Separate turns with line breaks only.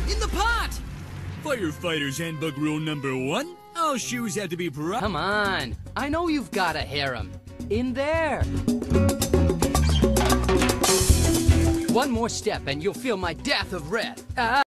In the pot! Firefighter's Handbook Rule number 1. All shoes have to be
Come on. I know you've got a harem. In there. One more step and you'll feel my death of red.